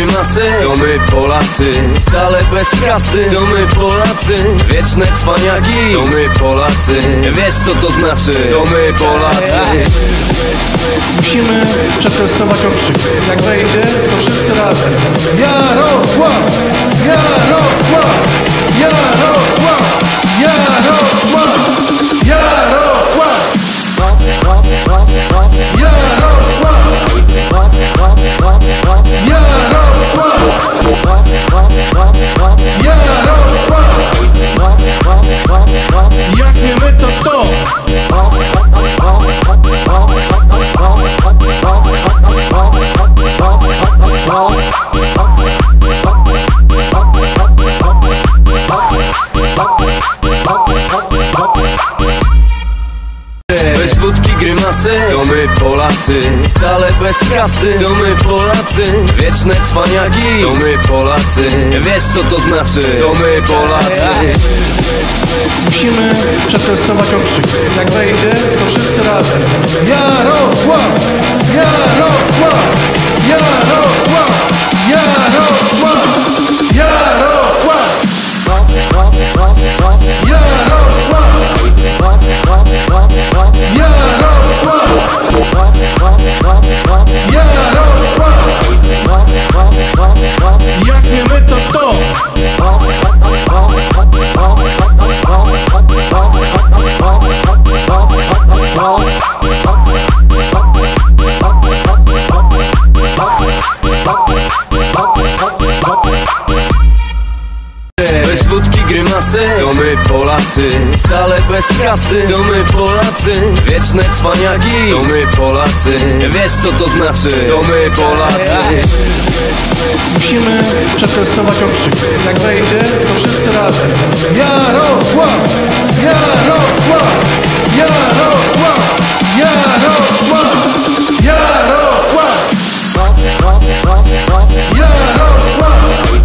grymasy, to my Polacy. Stale bez kasy, to my Polacy. Wieczne cwaniaki, to my Polacy. Wiesz co to znaczy, to my Polacy. Musimy przetestować okrzyk. Jak wejdzie, to wszyscy razem. Jarosław! Jarosław! Jarosław! Jarosław! Jarosław! Jarosław! Jarosław! Jarosław! Jak nie my, to kto? Bez wódki grymasy, to my Polacy. Stale bez kasy, to my Polacy. Wieczne cwaniaki, to my Polacy. Wiesz co to znaczy, to my Polacy. Musimy przetestować okrzyk. Jak wejdzie, to wszyscy razem. Jarosław! Jarosław! Jarosław! Jarosław! Jarosław! Jarosław! Jarosław! Jarosław! Jak nie my, to kto? Bez wódki grymasy, to my Polacy. Stale bez kasy, to my Polacy. Wieczne cwaniaki, to my Polacy. Wiesz co to znaczy, to my Polacy. Musimy przetestować okrzyk. Jak wejdzie, to wszyscy razem. Jarosław! Jarosław! Jarosław! Jarosław! Jarosław! Jarosław! Jarosław!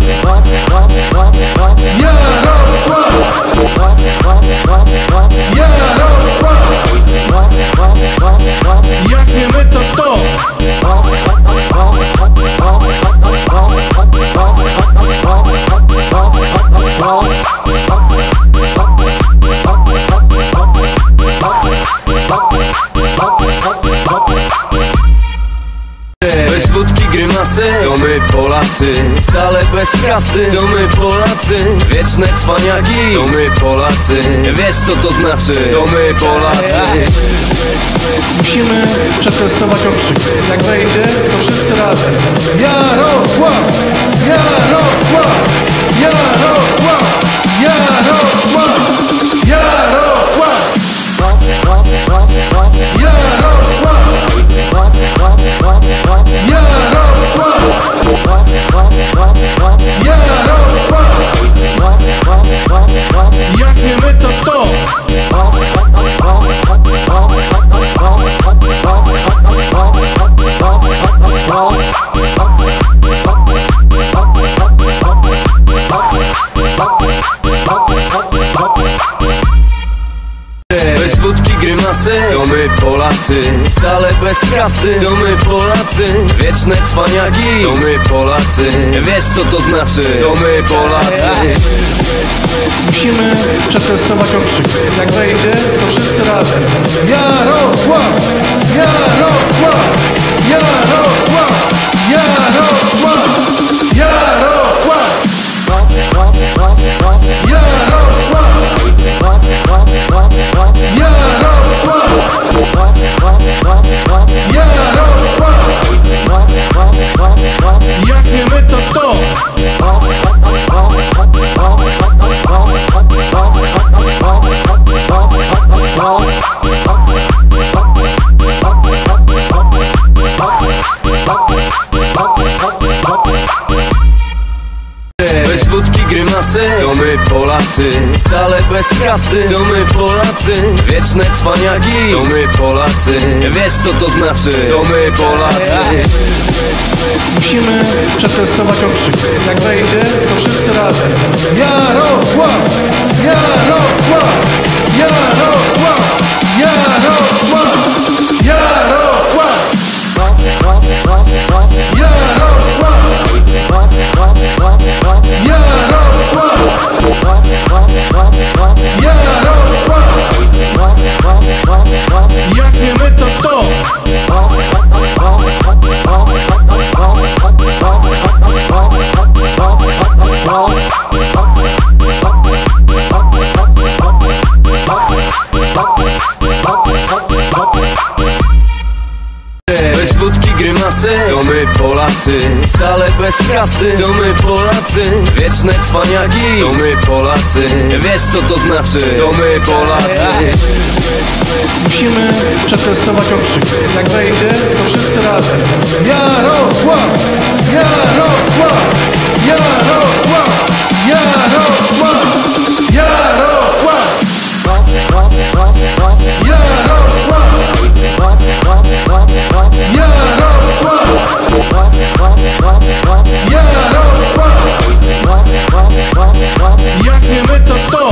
Jarosław! Jak nie my, to kto? Bez wódki grymasy, to my Polacy. Stale bez kasy, to my Polacy. Wieczne cwaniaki, to my Polacy. Wiesz co to znaczy, to my Polacy. Musimy przetestować okrzyk. Jak wejdzie, to wszyscy razem. Jarosław! Jarosław! Jarosław! Jarosław! Jarosław! Jarosław! Jarosław! Jarosław! Jak nie my, to kto? Bez wódki grymasy, to my Polacy. Stale bez kasy, to my Polacy. Wieczne cwaniaki, to my Polacy. Wiesz co to znaczy, to my Polacy. Musimy przetestować okrzyk. Jak wejdzie, to wszyscy razem. Jarosław! Jarosław! Jarosław! Jarosław! Jarosław! Jarosław! Jarosław! Jarosław! Jak nie my, to kto? Bez wódki grymasy, to my Polacy. Stale bez kasy, to my Polacy. Wieczne cwaniaki, to my Polacy. Wiesz co to znaczy, to my Polacy. Musimy przetestować okrzyk. Jak wejdzie, to wszyscy razem. Jarosław! Jarosław! Jarosław! Jarosław! Jarosław! Jarosław! Polacy, stale bez kasy. To my Polacy, wieczne cwaniaki. To my Polacy, wiesz co to znaczy? To my Polacy. Musimy przetestować okrzyk. Jak wejdzie, to wszyscy razem. Jarosław! Jarosław! Jarosław! Jarosław! Jarosław! Jarosław! Jarosław! Jarosław! Jak nie my, to kto?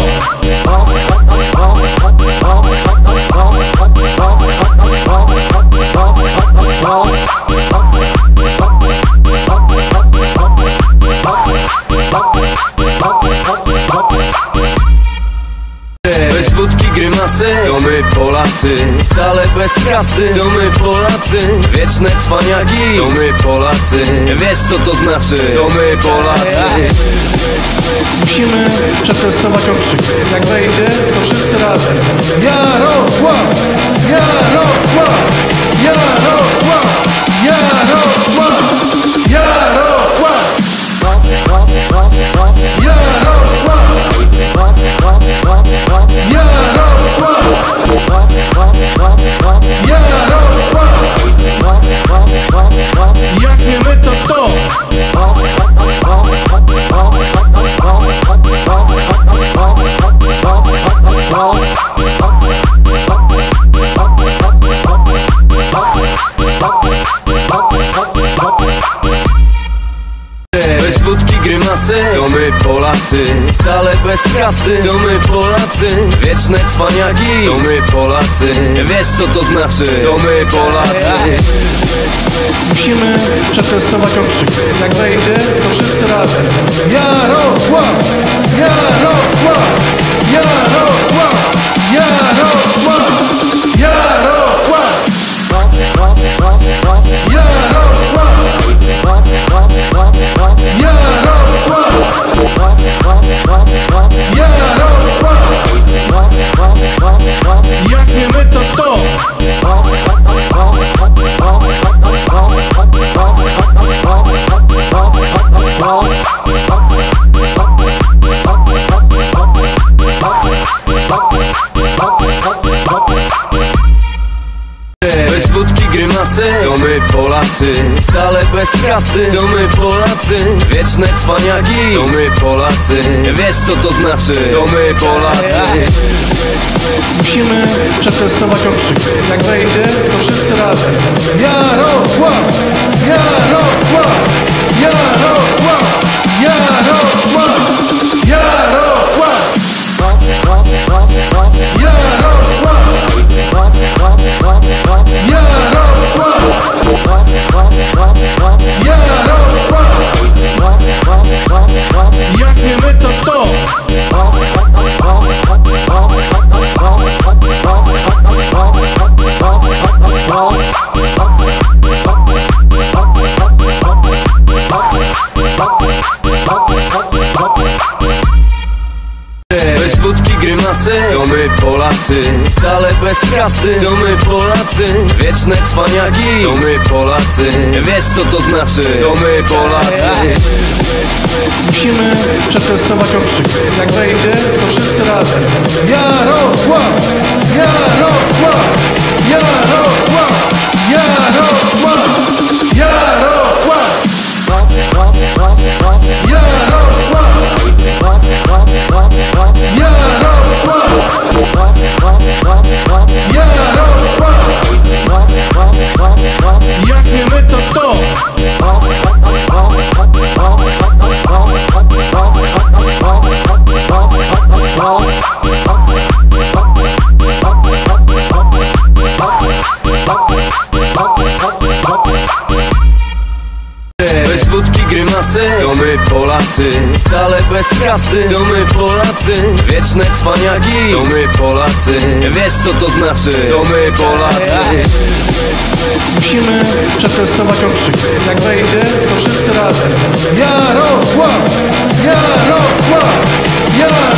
Bez wódki grymasy, to my Polacy, stale bez kasy. To my Polacy, wieczne cwaniaki. To my Polacy, wiesz co to znaczy? To my Polacy. Musimy przetestować okrzyk. Jak wejdzie, to wszyscy razem. Jarosław! Jarosław! Jarosław! Jarosław! Jarosław! Jarosław! Jarosław! Jarosław! Jak nie my, to kto? Bez wódki grymasy, to my Polacy, stale bez kasy. To my Polacy, wieczne cwaniaki. To my Polacy, wiesz co to znaczy? To my Polacy. Musimy przetestować okrzyk. Jak wejdzie, to wszyscy razem. Jarosław! Jarosław! Jarosław! Jarosław! Jarosław! Jarosław! Jarosław! Jarosław! Jak nie my, to kto? Bez wódki grymasy, to my Polacy, stale bez kasy. To my Polacy, wieczne cwaniaki. To my Polacy, wiesz co to znaczy? To my Polacy. Musimy przetestować okrzyk. Jak wejdzie, to wszyscy razem. Jarosław! Jarosław! Jarosław! Jarosław! Jarosław! Jarosław! Jarosław! Jarosław! Jak nie my, to kto? Bez wódki grymasy, to my Polacy, stale bez kasy. To my Polacy, wieczne cwaniaki. To my Polacy, wiesz co to znaczy? To my Polacy. Musimy przetestować okrzyk. Jak wejdzie, to wszyscy razem. Jarosław! Jarosław! Jarosław! Jarosław! Jarosław! Jarosław! Jarosław! Jarosław! Jak nie my, to kto? Bez wódki grymasy, to my Polacy, stale bez kasy. To my Polacy, wieczne cwaniaki. To my Polacy, wiesz co to znaczy? To my Polacy. Musimy przetestować okrzyk. Jak wejdzie, to wszyscy razem. Jarosław! Jarosław! Jarosław!